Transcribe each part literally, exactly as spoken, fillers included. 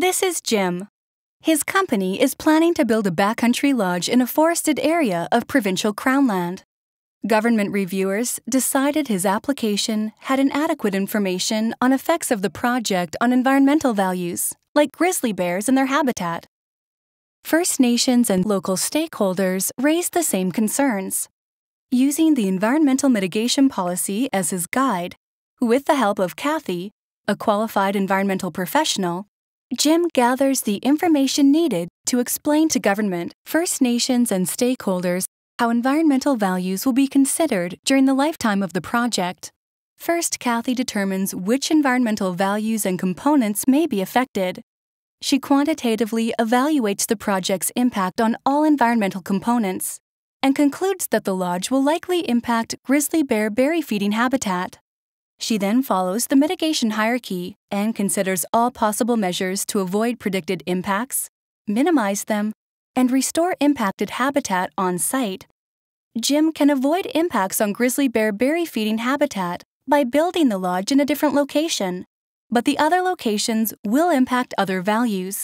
This is Jim. His company is planning to build a backcountry lodge in a forested area of provincial Crown land. Government reviewers decided his application had inadequate information on effects of the project on environmental values, like grizzly bears and their habitat. First Nations and local stakeholders raised the same concerns. Using the environmental mitigation policy as his guide, with the help of Kathy, a qualified environmental professional, Jim gathers the information needed to explain to government, First Nations, and stakeholders how environmental values will be considered during the lifetime of the project. First, Kathy determines which environmental values and components may be affected. She quantitatively evaluates the project's impact on all environmental components and concludes that the lodge will likely impact grizzly bear berry feeding habitat. She then follows the mitigation hierarchy and considers all possible measures to avoid predicted impacts, minimize them, and restore impacted habitat on site. Jim can avoid impacts on grizzly bear berry feeding habitat by building the lodge in a different location, but the other locations will impact other values.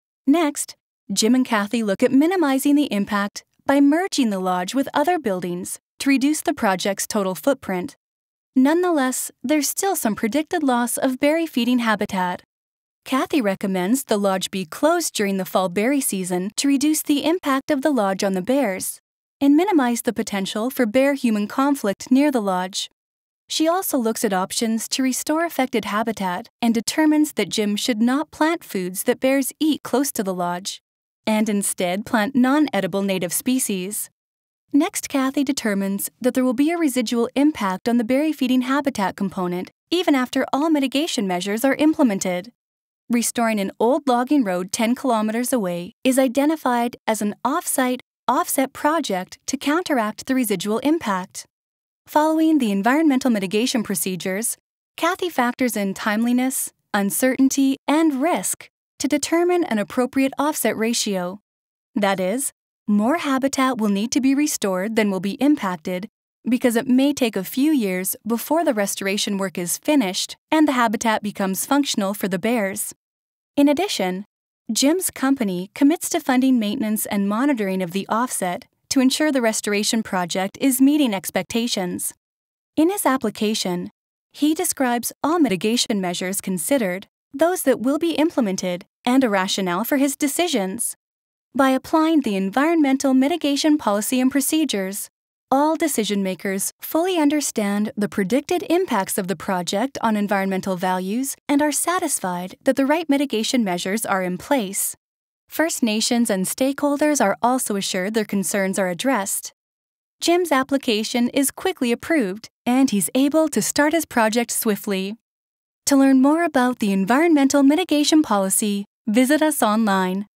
Next, Jim and Kathy look at minimizing the impact by merging the lodge with other buildings to reduce the project's total footprint. Nonetheless, there's still some predicted loss of berry feeding habitat. Kathy recommends the lodge be closed during the fall berry season to reduce the impact of the lodge on the bears and minimize the potential for bear-human conflict near the lodge. She also looks at options to restore affected habitat and determines that Jim should not plant foods that bears eat close to the lodge, and instead plant non-edible native species. Next, Kathy determines that there will be a residual impact on the berry-feeding habitat component even after all mitigation measures are implemented. Restoring an old logging road ten kilometers away is identified as an off-site, offset project to counteract the residual impact. Following the environmental mitigation procedures, Kathy factors in timeliness, uncertainty, and risk to determine an appropriate offset ratio. That is, more habitat will need to be restored than will be impacted because it may take a few years before the restoration work is finished and the habitat becomes functional for the bears. In addition, Jim's company commits to funding maintenance and monitoring of the offset to ensure the restoration project is meeting expectations. In his application, he describes all mitigation measures considered, those that will be implemented, and a rationale for his decisions. By applying the environmental mitigation policy and procedures, all decision-makers fully understand the predicted impacts of the project on environmental values and are satisfied that the right mitigation measures are in place. First Nations and stakeholders are also assured their concerns are addressed. Jim's application is quickly approved, and he's able to start his project swiftly. To learn more about the environmental mitigation policy, visit us online.